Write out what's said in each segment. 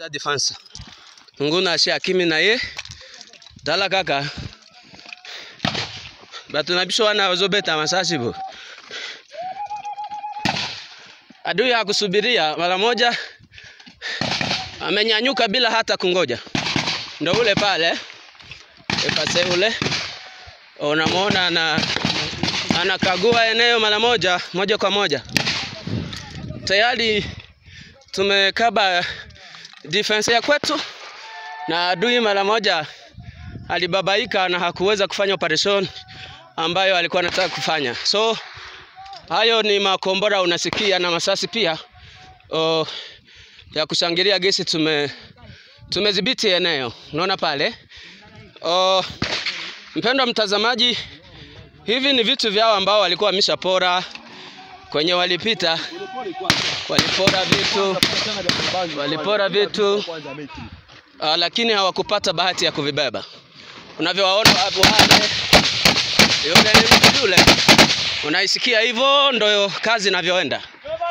defense nguna shi akimi na ye dala kaka batu na bisho wana wazobeta masasi bo. Adui hakusubiria mara moja, amenyanyuka bila hata kungoja. Ndio ule pale epase ule unamuona anakagua eneo mara moja kwa moja. Tayari tumekaba defense ya kwetu, na adui mara moja alibabaika na hakuweza kufanya operation ambayo alikuwa anataka kufanya. So hayo ni makombora unasikia na masasi pia ya kushangilia gesi. Tumedhibiti eneo. Unaona pale? Mpendwa mtazamaji, hivi ni vitu vyao ambao walikuwa wameshapora kwenye walipita. Walipora vitu lakini hawakupata bahati ya kuvibeba. Unavyowaona hapo wale yule ni yule. Unaisikia hivyo ndio kazi inavyoenda.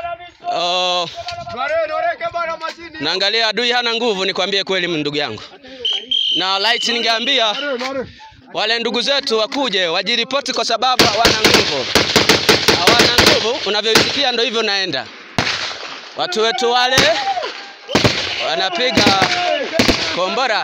Naangalia adui hana nguvu, nikwambie kweli ndugu yangu. Na light ningeambia wale ndugu zetu wakuje wajiripoti kwa sababu hawana nguvu. Hawana nguvu, unavyosikia ndio hivyo naenda. Watu wetu wale wanapiga kombora.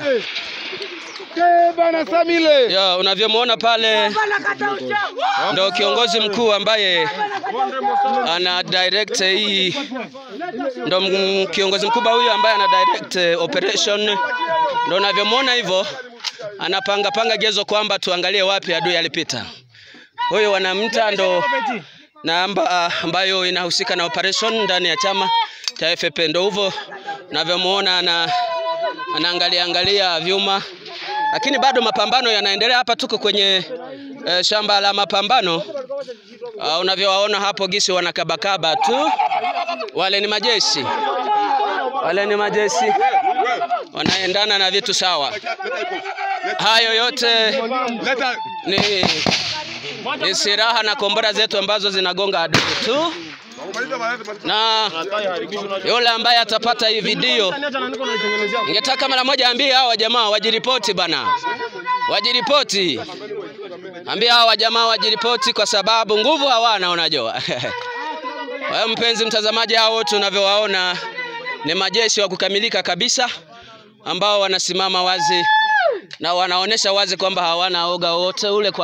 Yo, unavyomuona pale ndo kiongozi mkuu ambaye ana direct hii, ndo kiongozi mkubwa huyo ambaye ana direct operation. Ndo unavyomuona hivyo anapanga gezo kwamba tuangalie wapi adui alipita. Huyo wanamta ndo namba ambayo inahusika na operation ndani ya chama cha FP. Ndo hivyo unavyomuona anaangalia vyuma. Lakini bado mapambano yanaendelea hapa. Tuko kwenye shamba la mapambano. Unavyowaona hapo gisi wanakabakaba tu. Wale ni majeshi. Wanaendana na vitu sawa. Hayo yote ni silaha na kombora zetu ambazo zinagonga adui tu. Na yule ambaye atapata hii video, ningetaka mara moja ambie hawa jamaa wajiripoti bana. Wajiripoti. Ambie hawa jamaa wajiripoti kwa sababu nguvu hawana, unajua. Wewe mpenzi mtazamaji, hao wote unavyowaona ni majeshi wa kukamilika kabisa ambao wanasimama wazi na wanaonesha wazi kwamba hawana oga wote ule kwa